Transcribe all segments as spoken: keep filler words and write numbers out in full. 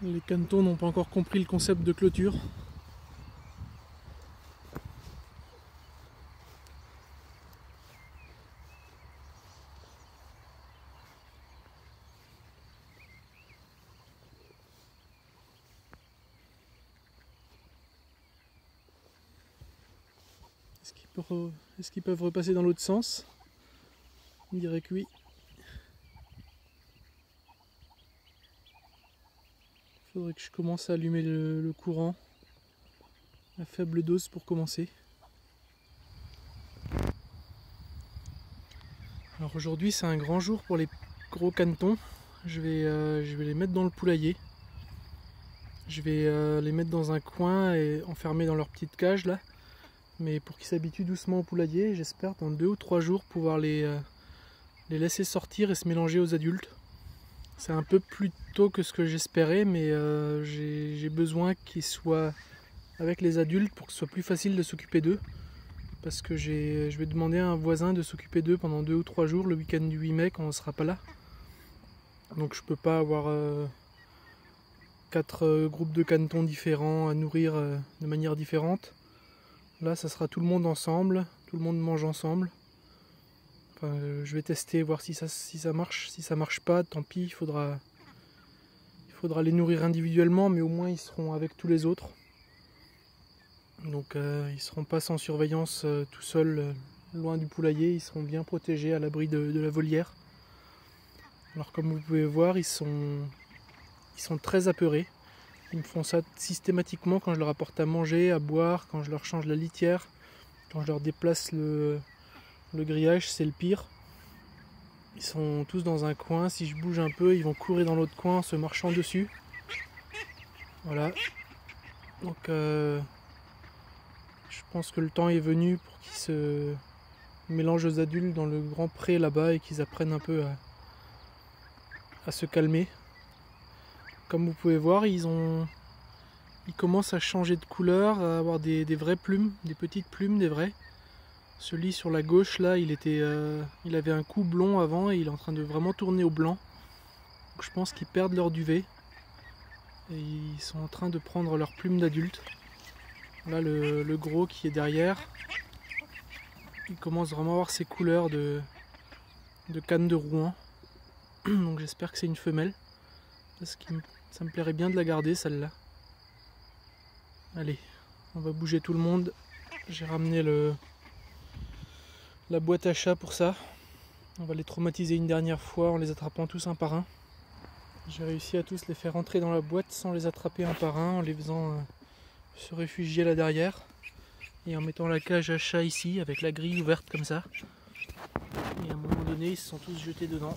Les canetons n'ont pas encore compris le concept de clôture. Est-ce qu'ils peuvent, est-ce qu'ils peuvent repasser dans l'autre sens? On dirait que oui. Il faudrait que je commence à allumer le, le courant à faible dose pour commencer. Alors aujourd'hui c'est un grand jour pour les gros canetons. Je vais, euh, je vais les mettre dans le poulailler. Je vais euh, les mettre dans un coin et enfermer dans leur petite cage là. Mais pour qu'ils s'habituent doucement au poulailler, j'espère dans deux ou trois jours pouvoir les, euh, les laisser sortir et se mélanger aux adultes. C'est un peu plus tôt que ce que j'espérais, mais euh, j'ai besoin qu'ils soient avec les adultes pour que ce soit plus facile de s'occuper d'eux. Parce que je vais demander à un voisin de s'occuper d'eux pendant deux ou trois jours le week-end du huit mai quand on ne sera pas là. Donc je peux pas avoir euh, quatre euh, groupes de canetons différents à nourrir euh, de manière différente. Là ça sera tout le monde ensemble, tout le monde mange ensemble. Enfin, euh, je vais tester, voir si ça, si ça marche. Si ça marche pas, tant pis, il faudra, il faudra les nourrir individuellement, mais au moins ils seront avec tous les autres. Donc euh, ils ne seront pas sans surveillance euh, tout seuls, euh, loin du poulailler, ils seront bien protégés à l'abri de, de la volière. Alors comme vous pouvez voir, ils sont, ils sont très apeurés. Ils me font ça systématiquement quand je leur apporte à manger, à boire, quand je leur change la litière, quand je leur déplace le, le grillage, c'est le pire. Ils sont tous dans un coin, si je bouge un peu, ils vont courir dans l'autre coin en se marchant dessus. Voilà. Donc euh, je pense que le temps est venu pour qu'ils se mélangent aux adultes dans le grand pré là-bas et qu'ils apprennent un peu à, à se calmer. Comme vous pouvez voir, ils, ont, ils commencent à changer de couleur, à avoir des, des vraies plumes, des petites plumes, des vraies. Celui sur la gauche là, il, était, euh, il avait un cou blond avant et il est en train de vraiment tourner au blanc. Donc je pense qu'ils perdent leur duvet et ils sont en train de prendre leur plume d'adulte. Là le, le gros qui est derrière, il commence vraiment à avoir ses couleurs de, de canne de Rouen. Donc j'espère que c'est une femelle, parce que ça me plairait bien de la garder celle-là. Allez, on va bouger tout le monde. J'ai ramené le, la boîte à chat pour ça. On va les traumatiser une dernière fois en les attrapant tous un par un. J'ai réussi à tous les faire entrer dans la boîte sans les attraper un par un, en les faisant euh, se réfugier là derrière. Et en mettant la cage à chat ici, avec la grille ouverte comme ça. Et à un moment donné, ils se sont tous jetés dedans.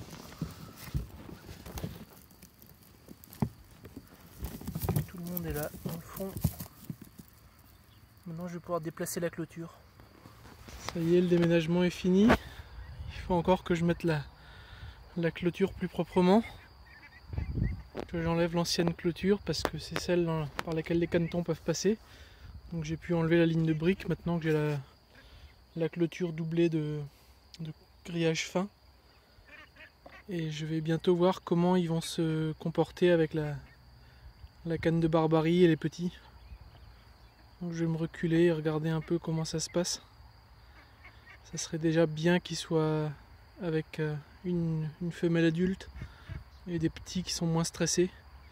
Tout le monde est là, dans le fond. Maintenant, je vais pouvoir déplacer la clôture. Ça y est, le déménagement est fini. Il faut encore que je mette la, la clôture plus proprement. Que j'enlève l'ancienne clôture parce que c'est celle dans, par laquelle les canetons peuvent passer. Donc j'ai pu enlever la ligne de briques maintenant que j'ai la, la clôture doublée de, de grillage fin. Et je vais bientôt voir comment ils vont se comporter avec la, la canne de barbarie et les petits. Donc je vais me reculer et regarder un peu comment ça se passe. Ça serait déjà bien qu'ils soient avec une, une femelle adulte et des petits qui sont moins stressés.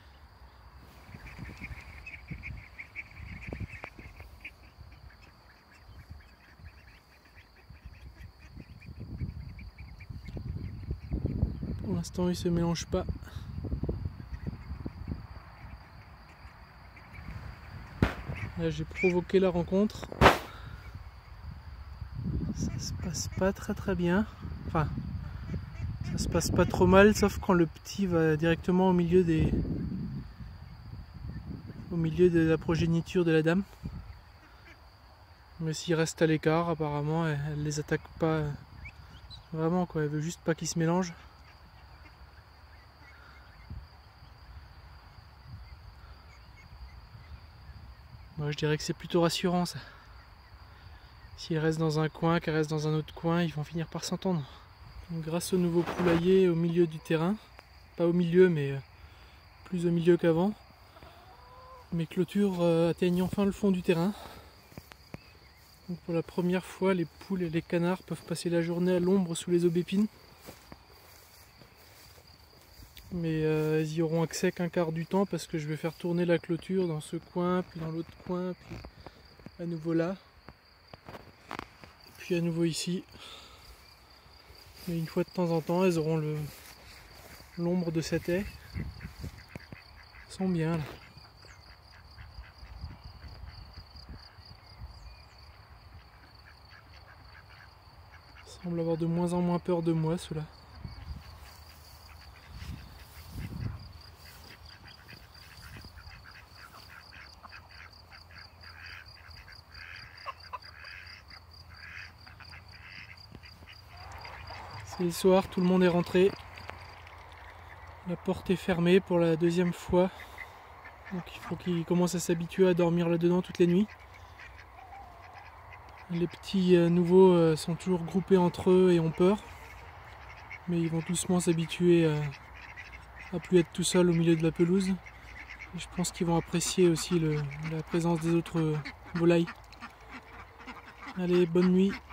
Pour l'instant, ils ne se mélangent pas. Là, j'ai provoqué la rencontre. Ça se passe pas très très bien. Enfin, ça se passe pas trop mal, sauf quand le petit va directement au milieu des, au milieu de la progéniture de la dame. Mais s'il reste à l'écart, apparemment, elle, elle les attaque pas vraiment quoi. Elle veut juste pas qu'ils se mélangent. Moi, je dirais que c'est plutôt rassurant ça. S'ils restent dans un coin, qu'elles restent dans un autre coin, ils vont finir par s'entendre. Grâce au nouveau poulailler au milieu du terrain, pas au milieu mais plus au milieu qu'avant, mes clôtures euh, atteignent enfin le fond du terrain. Donc pour la première fois, les poules et les canards peuvent passer la journée à l'ombre sous les aubépines. Mais euh, elles y auront accès qu'un quart du temps parce que je vais faire tourner la clôture dans ce coin, puis dans l'autre coin, puis à nouveau là, puis à nouveau ici. Mais une fois de temps en temps, elles auront le l'ombre de cette haie. Elles sont bien là. Ils semblent avoir de moins en moins peur de moi, ceux-là. C'est le soir, tout le monde est rentré. La porte est fermée pour la deuxième fois. Donc il faut qu'ils commencent à s'habituer à dormir là-dedans toutes les nuits. Les petits euh, nouveaux euh, sont toujours groupés entre eux et ont peur. Mais ils vont doucement s'habituer à, à plus être tout seuls au milieu de la pelouse. Et je pense qu'ils vont apprécier aussi le, la présence des autres euh, volailles. Allez, bonne nuit.